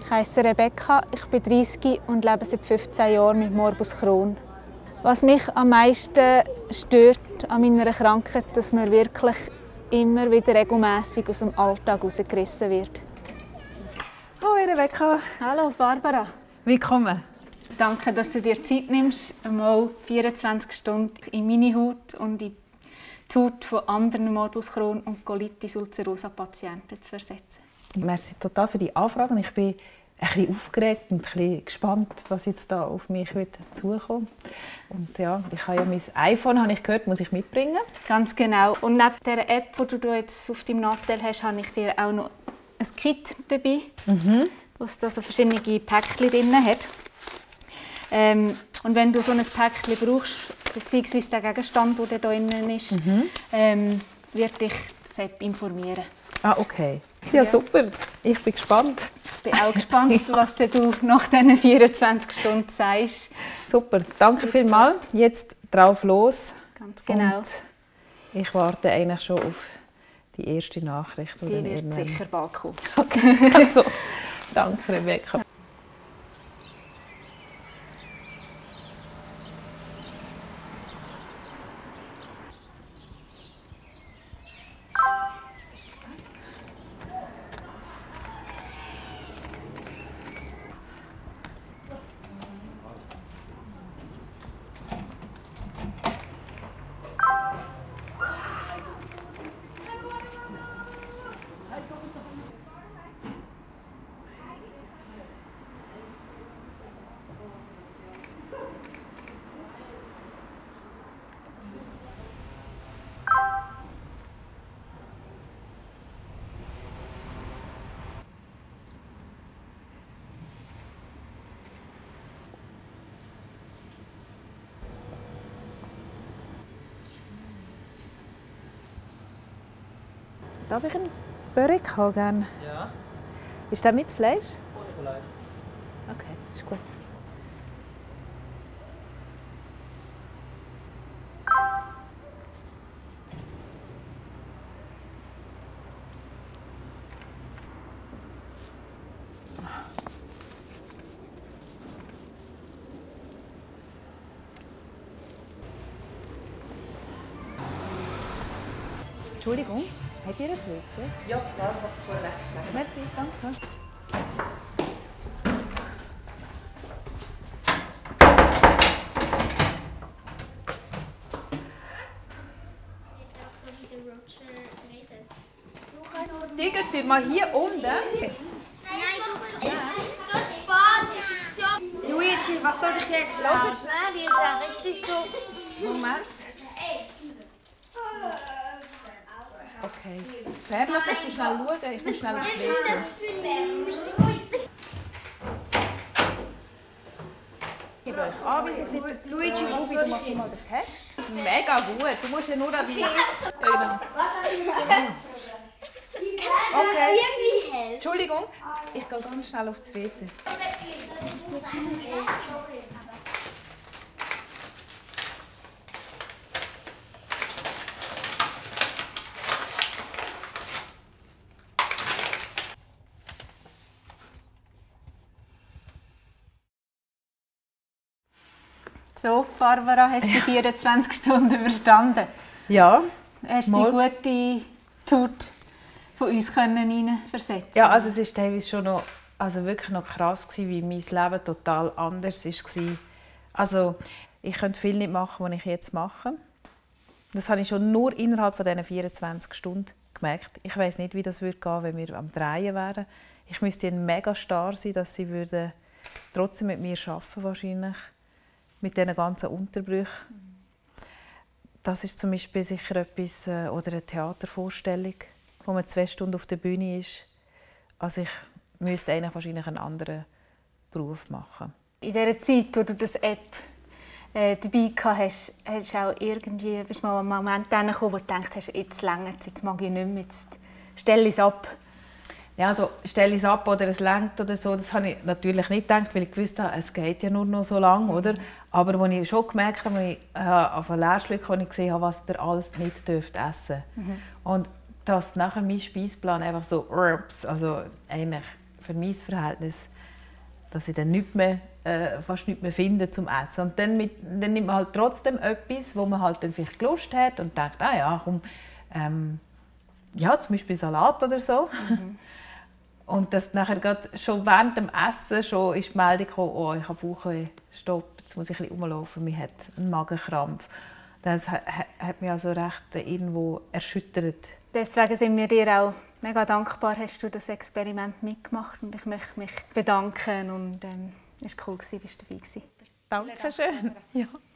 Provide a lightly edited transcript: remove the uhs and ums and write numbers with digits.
Ich heiße Rebecca, ich bin 30 und lebe seit 15 Jahren mit Morbus Crohn. Was mich am meisten stört an meiner Krankheit, ist, dass man wirklich immer wieder regelmässig aus dem Alltag herausgerissen wird. Hallo Rebecca. Hallo Barbara. Willkommen. Danke, dass du dir Zeit nimmst, einmal 24 Stunden in meine Haut und in die Haut von anderen Morbus Crohn und Colitis ulcerosa Patienten zu versetzen. Merci total für die Anfrage. Ich bin ein bisschen aufgeregt und ein bisschen gespannt, was jetzt da auf mich zukommt. Und ja, ich habe ja mein iPhone, habe ich gehört, muss ich mitbringen. Ganz genau. Und neben der App, die du jetzt auf deinem Nachteil hast, habe ich dir auch noch ein Kit dabei, das da so verschiedene Päckchen drin hat. Und wenn du so ein Päckchen brauchst, beziehungsweise der Gegenstand, der da drin ist, wird dich die App informieren. Ah, okay. Ja, super. Ich bin gespannt. Ich bin auch gespannt, was du nach diesen 24 Stunden sagst. Super. Danke vielmals. Jetzt drauf los. Ganz genau. Und ich warte eigentlich schon auf die erste Nachricht. Die wird sicher bald kommen. Okay. Also, danke, Rebecca. Darf ich einen Börek haben gerne? Ja. Ist der mit Fleisch? Ohne Fleisch. Okay, ist gut. Entschuldigung, habt ihr ein WC? Ja, klar, ich habe vorher rechts geschlagen. Merci, danke. Irgendwie mal hier unten. Luigi, was soll ich jetzt sagen? Nein, die ist ja richtig so. Moment. Okay. Perla, kannst du schnell schauen? Ich muss schnell aufs WC. Ich gebe euch Anweisungen. Luigi, was Du soll machst ich mal jetzt? den Text. Das ist mega gut. Du musst ja nur an die... Okay. Irgendwie helfen. Entschuldigung, ich gehe ganz schnell aufs WC. So, Barbara, hast du die 24 Stunden überstanden? Ja. Hast du die gute Haut von uns hineinversetzen? Ja, also es war teilweise schon noch, also wirklich noch krass gewesen, wie mein Leben total anders war. Also ich könnte viel nicht machen, was ich jetzt mache. Das habe ich schon nur innerhalb von diesen 24 Stunden gemerkt. Ich weiß nicht, wie das gehen würde, wenn wir am Drehen wären. Ich müsste ein mega Star sein, dass sie würden trotzdem mit mir arbeiten wahrscheinlich. Mit diesen ganzen Unterbrüchen. Das ist zum Beispiel sicher etwas, oder eine Theatervorstellung, wo man 2 Stunden auf der Bühne ist. Also ich müsste eigentlich wahrscheinlich einen anderen Beruf machen. In dieser Zeit, wo du das App dabei hast, hast du auch irgendwie, bist du mal einen Moment gekommen, wo du gedacht hast, jetzt reicht es, jetzt mag ich nicht mehr, jetzt stelle ich es ab. Ja, also stelle ich es ab oder es reicht oder so, das habe ich natürlich nicht gedacht, weil ich gewusst habe, es geht ja nur noch so lange, oder? Aber als ich schon gemerkt habe, als ich auf einen Lehrstück gesehen habe, was ihr alles nicht dürft essen. Und dass nachher mein Speiseplan einfach so, also eigentlich für mein Verhältnis dass ich dann fast nichts mehr finde zum Essen. Und dann nimmt man halt trotzdem etwas, wo man halt dann vielleicht Lust hat und denkt, ja, komm, zum Beispiel Salat oder so. Und dass nachher schon während dem Essen schon ist die Meldung gekommen, oh, ich habe Bauchweh, stopp, jetzt muss ich ein bisschen rumlaufen, mir hat einen Magenkrampf. Das hat mich also recht irgendwo erschüttert. Deswegen sind wir dir auch mega dankbar, hast du das Experiment mitgemacht und ich möchte mich bedanken und es war cool, dass du dabei warst. Dankeschön. Ja.